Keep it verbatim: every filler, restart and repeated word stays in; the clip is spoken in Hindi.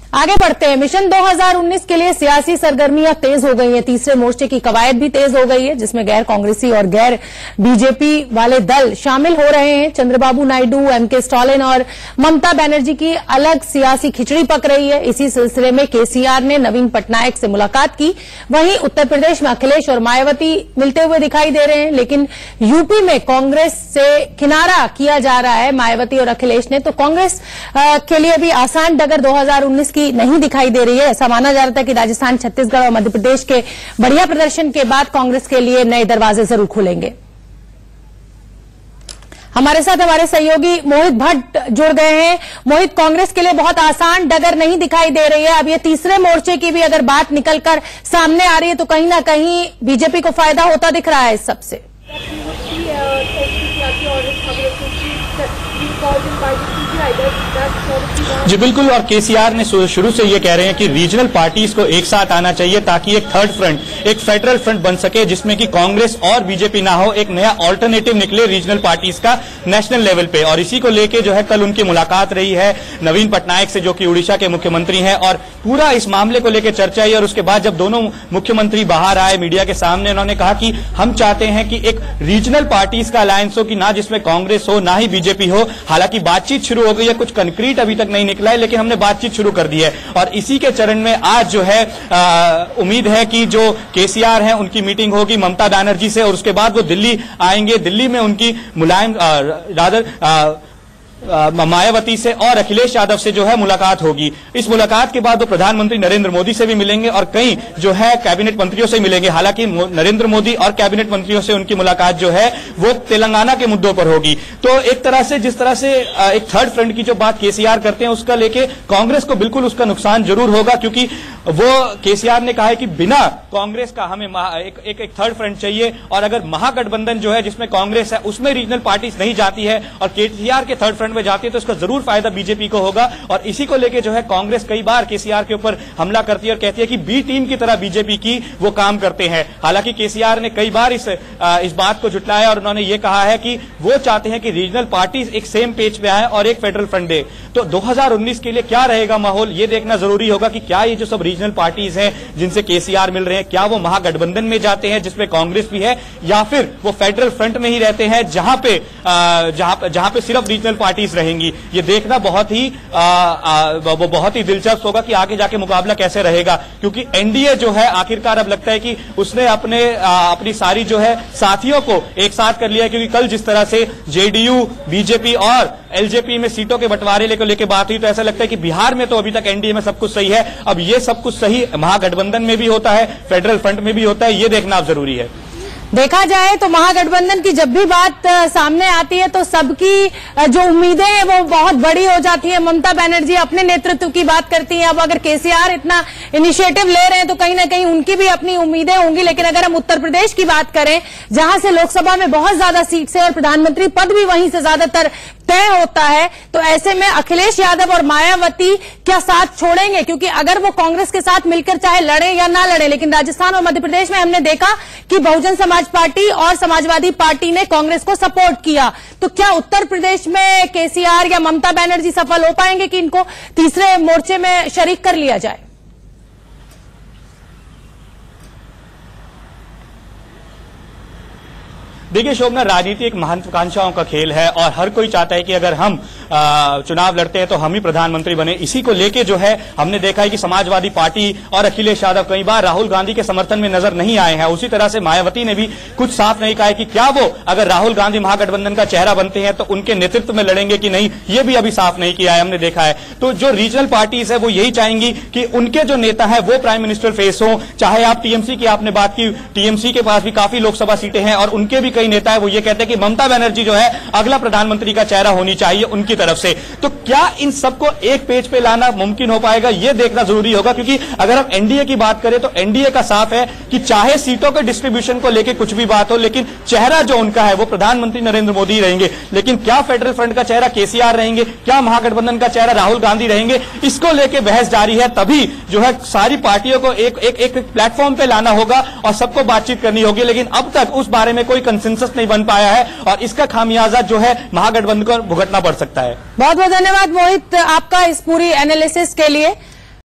आगे बढ़ते हैं। मिशन दो हज़ार उन्नीस के लिए सियासी सरगर्मियां तेज हो गई हैं। तीसरे मोर्चे की कवायद भी तेज हो गई है, जिसमें गैर कांग्रेसी और गैर बीजेपी वाले दल शामिल हो रहे हैं। चंद्रबाबू नायडू, एम के स्टालिन और ममता बनर्जी की अलग सियासी खिचड़ी पक रही है। इसी सिलसिले में केसीआर ने नवीन पटनायक से मुलाकात की। वहीं उत्तर प्रदेश में अखिलेश और मायावती मिलते हुए दिखाई दे रहे हैं, लेकिन यूपी में कांग्रेस से किनारा किया जा रहा है मायावती और अखिलेश ने। तो कांग्रेस के लिए भी आसान डगर दो हज़ार उन्नीस की नहीं दिखाई दे रही है। ऐसा माना जा रहा था कि राजस्थान, छत्तीसगढ़ और मध्य प्रदेश के बढ़िया प्रदर्शन के बाद कांग्रेस के लिए नए दरवाजे जरूर खुलेंगे। हमारे साथ हमारे सहयोगी मोहित भट्ट जुड़ गए हैं। मोहित, कांग्रेस के लिए बहुत आसान डगर नहीं दिखाई दे रही है। अब ये तीसरे मोर्चे की भी अगर बात निकलकर सामने आ रही है तो कहीं ना कहीं बीजेपी को फायदा होता दिख रहा है इस सबसे। जी बिल्कुल, और केसीआर ने शुरू से ये कह रहे हैं कि रीजनल पार्टीज को एक साथ आना चाहिए ताकि एक थर्ड फ्रंट, एक फेडरल फ्रंट बन सके, जिसमें कि कांग्रेस और बीजेपी ना हो, एक नया ऑल्टरनेटिव निकले रीजनल पार्टीज का नेशनल लेवल पे। और इसी को लेके जो है कल उनकी मुलाकात रही है नवीन पटनायक से, जो कि उड़ीसा के मुख्यमंत्री हैं, और पूरा इस मामले को लेकर चर्चा हुई। और उसके बाद जब दोनों मुख्यमंत्री बाहर आए मीडिया के सामने, उन्होंने कहा कि हम चाहते हैं कि एक रीजनल पार्टीज का अलायंस हो, कि ना जिसमें कांग्रेस हो ना ही बीजेपी हो। हालांकि बातचीत शुरू हो गई है, कुछ कंक्रीट अभी तक नहीं निकला है, लेकिन हमने बातचीत शुरू कर दी है। और इसी के चरण में आज जो है उम्मीद है कि जो केसीआर हैं उनकी मीटिंग होगी ममता बनर्जी से, और उसके बाद वो दिल्ली आएंगे। दिल्ली में उनकी मुलायम रादर मायावती से और अखिलेश यादव से जो है मुलाकात होगी। इस मुलाकात के बाद वो प्रधानमंत्री नरेंद्र मोदी से भी मिलेंगे और कई जो है कैबिनेट मंत्रियों से मिलेंगे। हालांकि नरेंद्र मोदी और कैबिनेट मंत्रियों से उनकी मुलाकात जो है वो तेलंगाना के मुद्दों पर होगी। तो एक तरह से जिस तरह से एक थर्ड फ्रंट की जो बात केसीआर करते हैं, उसका लेके कांग्रेस को बिल्कुल उसका नुकसान जरूर होगा, क्योंकि वो केसीआर ने कहा है कि बिना कांग्रेस का हमें एक, एक, एक थर्ड फ्रंट चाहिए। और अगर महागठबंधन जो है जिसमें कांग्रेस है उसमें रीजनल पार्टीज नहीं जाती है और केसीआर के थर्ड फ्रंट में जाती है, तो इसका जरूर फायदा बीजेपी को होगा। और इसी को लेके जो है कांग्रेस कई बार केसीआर के ऊपर हमला करती है और कहती है कि बी टीम की तरह बीजेपी की वो काम करते हैं। हालांकि केसीआर ने कई बार इस इस बात को झुटलाया और उन्होंने ये कहा है कि वो चाहते हैं कि रीजनल पार्टीज एक सेम पेज पे आए और एक फेडरल फ्रंट दे। तो दो हज़ार उन्नीस के लिए क्या रहेगा माहौल, ये देखना जरूरी होगा कि क्या ये जो सब रीजनल पार्टीज हैं जिनसे केसीआर मिल रहे हैं, क्या वो महागठबंधन में जाते हैं जिसमें कांग्रेस भी है, या फिर वो फेडरल फ्रंट में ही रहते हैं जहां पे जहां जहां पे सिर्फ रीजनल पार्टीज रहेंगी। ये देखना बहुत ही आ, आ, वो बहुत ही दिलचस्प होगा कि आगे जाके मुकाबला कैसे रहेगा, क्योंकि एनडीए जो है आखिरकार अब लगता है कि उसने अपने आ, अपनी सारी जो है साथियों को एक साथ कर लिया है। क्योंकि कल जिस तरह से जेडीयू, बीजेपी और एलजेपी में सीटों के बंटवारे को लेकर बात हुई, तो ऐसा लगता है कि बिहार में तो अभी तक एनडीए में सब कुछ सही है। अब ये सब कुछ सही महागठबंधन में भी होता है, फेडरल फ्रंट में भी होता है, ये देखना अब जरूरी है। देखा जाए तो महागठबंधन की जब भी बात सामने आती है तो सबकी जो उम्मीदें हैं वो बहुत बड़ी हो जाती है। ममता बनर्जी अपने नेतृत्व की बात करती हैं। अब अगर केसीआर इतना इनिशिएटिव ले रहे हैं तो कहीं ना कहीं उनकी भी अपनी उम्मीदें होंगी। लेकिन अगर हम उत्तर प्रदेश की बात करें, जहां से लोकसभा में बहुत ज्यादा सीट है और प्रधानमंत्री पद भी वहीं से ज्यादातर तय होता है, तो ऐसे में अखिलेश यादव और मायावती क्या साथ छोड़ेंगे? क्योंकि अगर वो कांग्रेस के साथ मिलकर चाहे लड़े या ना लड़े, लेकिन राजस्थान और मध्य प्रदेश में हमने देखा कि बहुजन समाज पार्टी और समाजवादी पार्टी ने कांग्रेस को सपोर्ट किया। तो क्या उत्तर प्रदेश में केसीआर या ममता बनर्जी सफल हो पाएंगे कि इनको तीसरे मोर्चे में शरीक कर लिया जाए? देखिए शोभना, राजनीति एक महत्वाकांक्षाओं का खेल है और हर कोई चाहता है कि अगर हम आ, चुनाव लड़ते हैं तो हम ही प्रधानमंत्री बने। इसी को लेके जो है हमने देखा है कि समाजवादी पार्टी और अखिलेश यादव कई बार राहुल गांधी के समर्थन में नजर नहीं आए हैं। उसी तरह से मायावती ने भी कुछ साफ नहीं कहा है कि क्या वो अगर राहुल गांधी महागठबंधन का चेहरा बनते हैं तो उनके नेतृत्व में लड़ेंगे कि नहीं, ये भी अभी साफ नहीं किया है, हमने देखा है। तो जो रीजनल पार्टीज है वो यही चाहेंगी कि उनके जो नेता है वो प्राइम मिनिस्टर फेस हो। चाहे आप टीएमसी की आपने बात की, टीएमसी के पास भी काफी लोकसभा सीटें हैं और उनके भी कई नेता है वो ये कहते हैं कि ममता बनर्जी जो है अगला प्रधानमंत्री का चेहरा होनी चाहिए उनकी तरफ से। तो क्या इन सबको एक पेज पे लाना मुमकिन हो पाएगा, ये देखना जरूरी होगा। क्योंकि अगर हम एनडीए की बात करें तो एनडीए का साफ है कि चाहे सीटों के डिस्ट्रीब्यूशन को लेकर कुछ भी बात हो, लेकिन चेहरा जो उनका है वो प्रधानमंत्री नरेंद्र मोदी रहेंगे। लेकिन क्या फेडरल फ्रंट का चेहरा केसीआर रहेंगे, क्या महागठबंधन का चेहरा राहुल गांधी रहेंगे, इसको लेकर बहस जारी है। तभी जो है सारी पार्टियों को एक एक एक प्लेटफॉर्म पे लाना होगा और सबको बातचीत करनी होगी। लेकिन अब तक उस बारे में कोई कंसेंसस नहीं बन पाया है और इसका खामियाजा जो है महागठबंधन को भुगतना पड़ सकता है। बहुत बहुत धन्यवाद मोहित आपका इस पूरी एनालिसिस के लिए।